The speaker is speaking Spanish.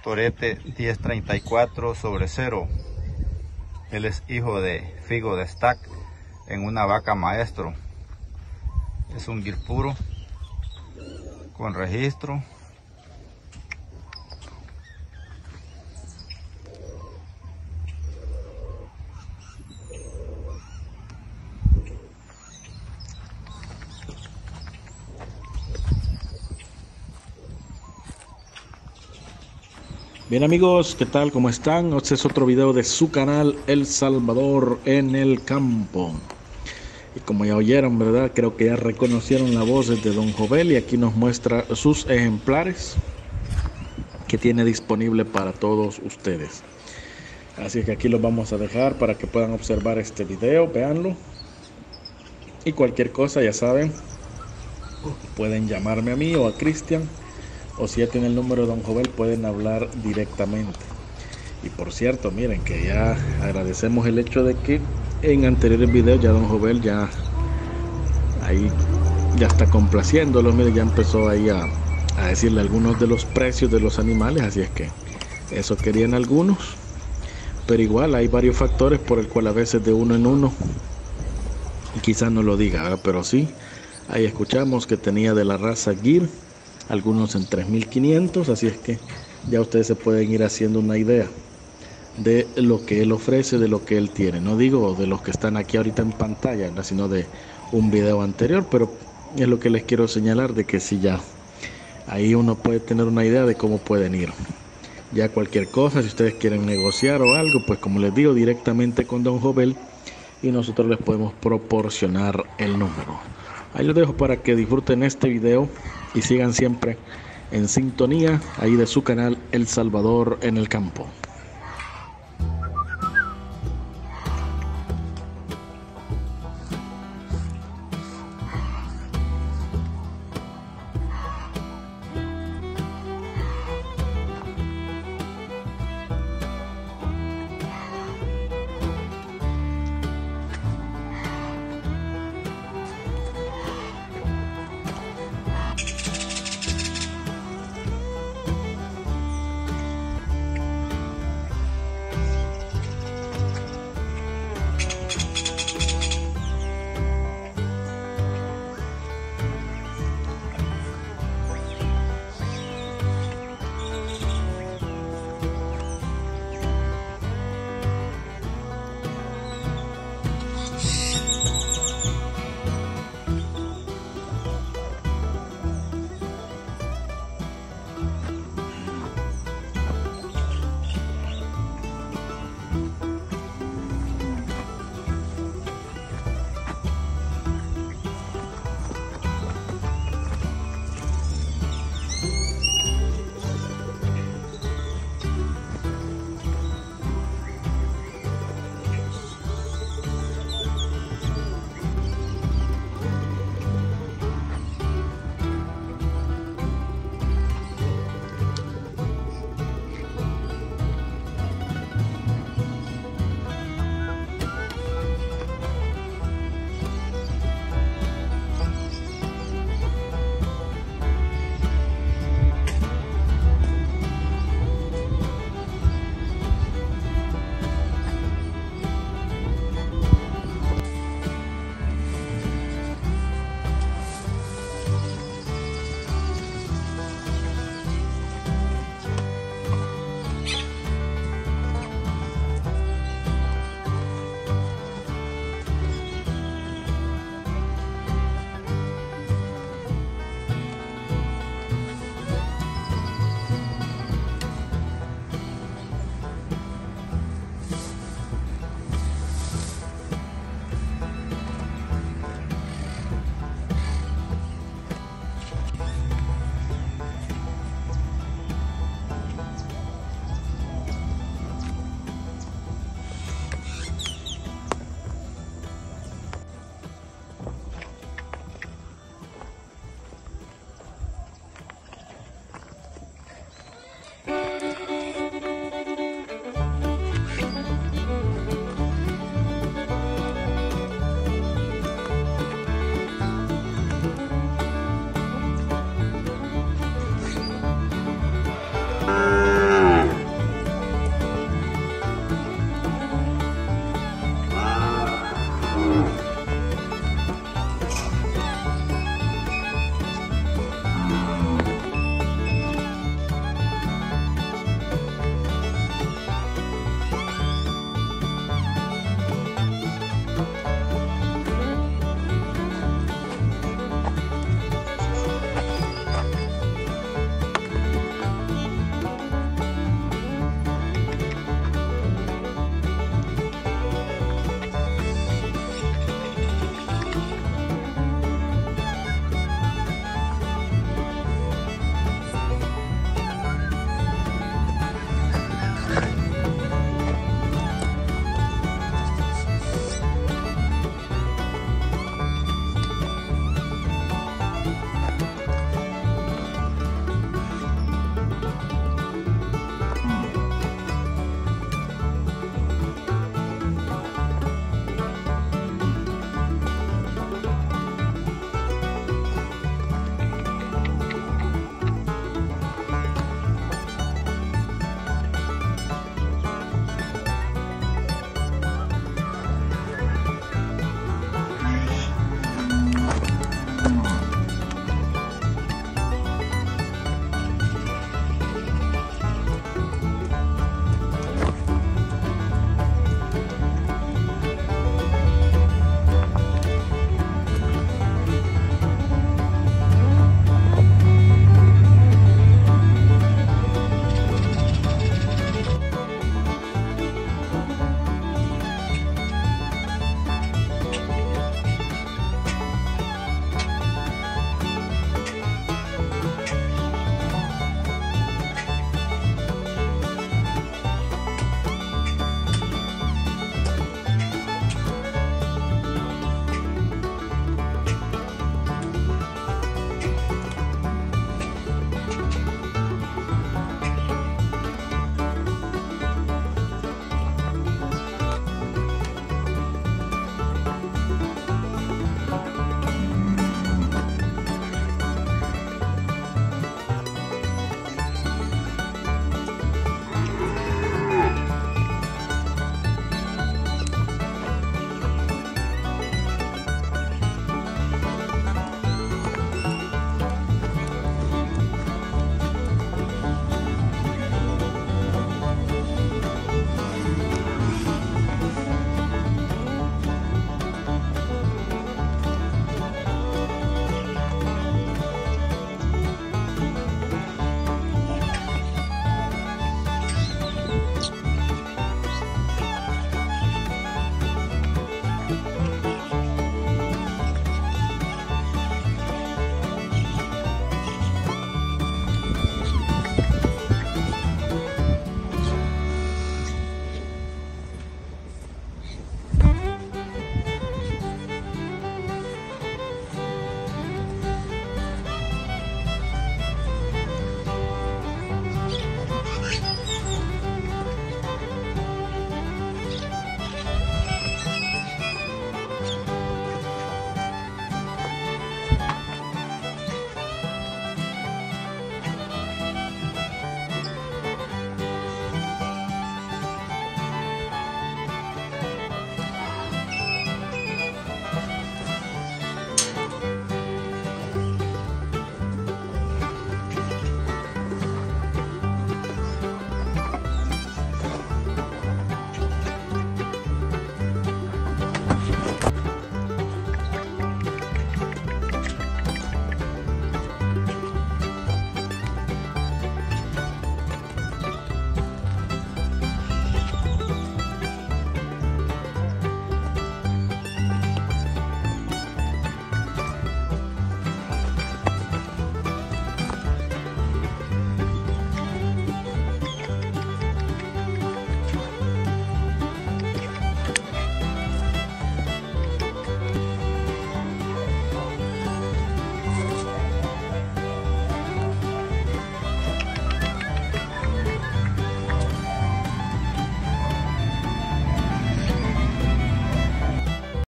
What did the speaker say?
torete 1034/0. Él es hijo de Figo de Stack en una vaca maestro. Es un gir puro con registro. Bien amigos, ¿qué tal? ¿Cómo están? Este es otro video de su canal El Salvador en el campo. Y como ya oyeron, ¿verdad? Creo que ya reconocieron la voz de Don Jovel y aquí nos muestra sus ejemplares que tiene disponible para todos ustedes. Así que aquí los vamos a dejar para que puedan observar este video, véanlo. Y cualquier cosa, ya saben, pueden llamarme a mí o a Cristian. O si ya tiene el número de Don Jovel, pueden hablar directamente. Y por cierto, miren que ya agradecemos el hecho de que en anteriores videos ya Don Jovel ya ahí ya está complaciéndolos. Miren, ya empezó ahí a decirle algunos de los precios de los animales. Así es que eso querían algunos. Pero igual hay varios factores por el cual a veces de uno en uno quizás no lo diga, ¿verdad? Pero sí, ahí escuchamos que tenía de la raza Gir, algunos en 3.500, así es que ya ustedes se pueden ir haciendo una idea de lo que él ofrece, de lo que él tiene. No digo de los que están aquí ahorita en pantalla, ¿no? Sino de un video anterior, pero es lo que les quiero señalar, de que si ya ahí uno puede tener una idea de cómo pueden ir. Ya cualquier cosa, si ustedes quieren negociar o algo, pues como les digo, directamente con Don Jovel y nosotros les podemos proporcionar el número. Ahí los dejo para que disfruten este video y sigan siempre en sintonía ahí de su canal El Salvador en el campo.